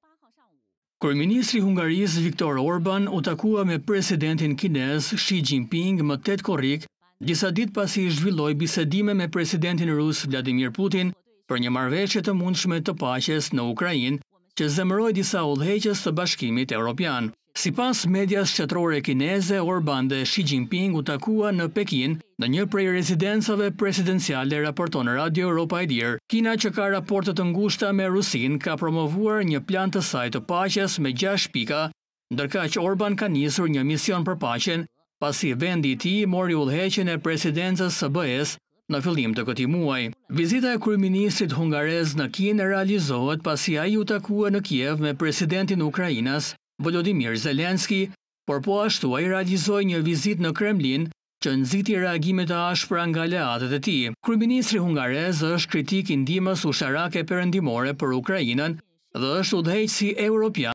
Kryeministri i Hungarisë Viktor Orban u takua me presidentin kinez Xi Jinping më 8 korrik, disa ditë pasi zhvilloi bisedime me presidentin rus Vladimir Putin për një marrëveshje të mundshme të paqes në Ukrainë, që zemëroi disa udhëheqës të Bashkimit Evropian. Sipas medias shtetërore kineze, Orban dhe Xi Jinping u takua në Pekin, në një prej rezidencave presidenciale, raporton Radio Europa e Lirë. Kina, që ka raporte të ngushta me Rusinë, ka promovuar një plan të saj të paqes me 6 pika, ndërkaq Orban ka nisur një mision për paqen, pasi vendi i tij mori udhëheqjen e presidencës së BE-s në fillim të këtij muaji. Vizita e kryeministrit hungarez në Kinë realizohet pasi ai u takua në Kiev me presidentin e Ukrainës Volodymyr Zelensky, por po ashtu ai realizoi një vizitë në Kremlin që nxiti reagime të ashpra nga aleatët e tij. Kryeministri hungarez është kritik i ndihmës ushtarake perëndimore për Ukrainën dhe është udhëheqësi evropian